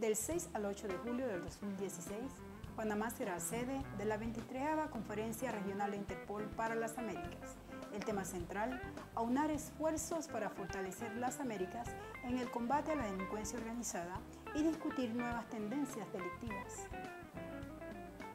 Del 6 al 8 de julio del 2016, Panamá será sede de la 23ª Conferencia Regional de Interpol para las Américas. El tema central, aunar esfuerzos para fortalecer las Américas en el combate a la delincuencia organizada y discutir nuevas tendencias delictivas.